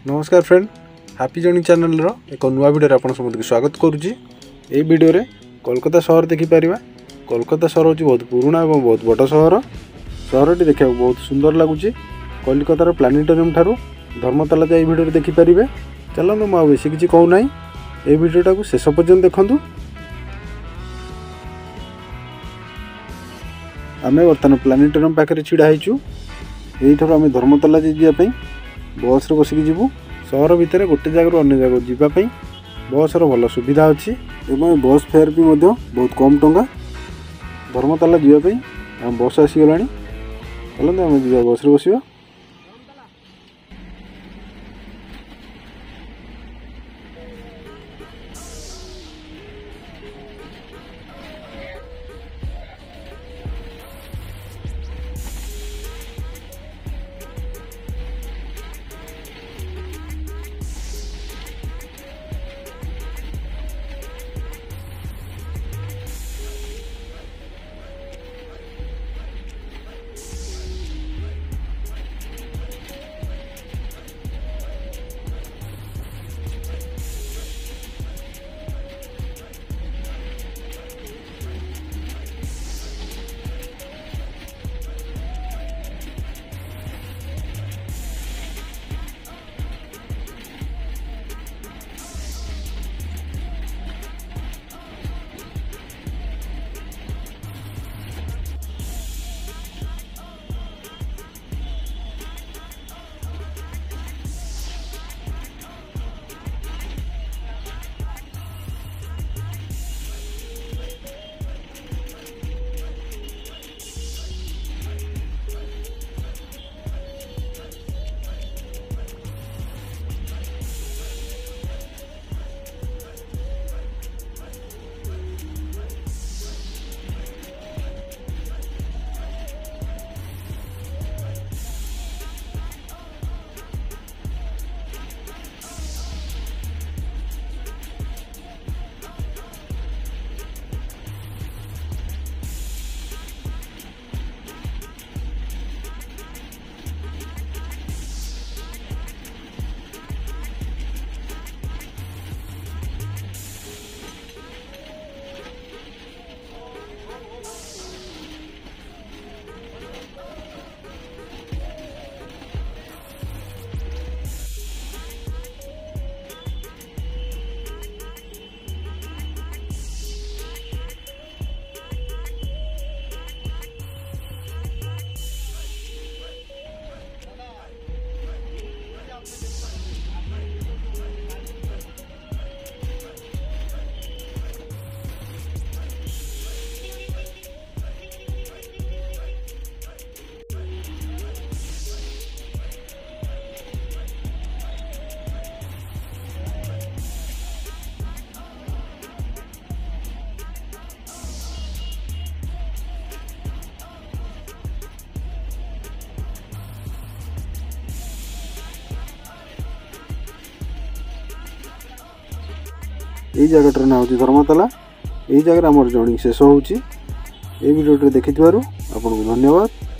नमस्कार friend, happy journey channel रो एक नुआ वीडियो आपन समस्त स्वागत करुच्ची। ये वीडियो रे कोलकाता शहर देखिपर। कोलकाता शहर हूँ बहुत पुराना और बहुत बड़ सहर। सहरटी देखा बहुत सुंदर लगुच। कोलकातार प्लानेटारियम ठारू धर्मताला जाए वीडियो देखिपारे। चलते मुझे बेसी किसी कहूना, ये वीडियोटा को शेष पर्यंत देखूँ। आम बर्तमान प्लानेटारियम पाखे छिड़ा होइछु। यही आम धर्मताला जावाई बस रे बसिक जीवु। सहर भितर गोटे जगह अन्य जगह जीवाई बस भल सुविधा अच्छी एवं बस फेयर भी बहुत कम टंका। धर्मताला जावाई आम बस आसीगला। चलते आम जा बस रे बसिबा। यही जगह ना हूँ धर्मताला। यही जगह आम जर्नी शेष होची। वीडियो देखि आपको धन्यवाद।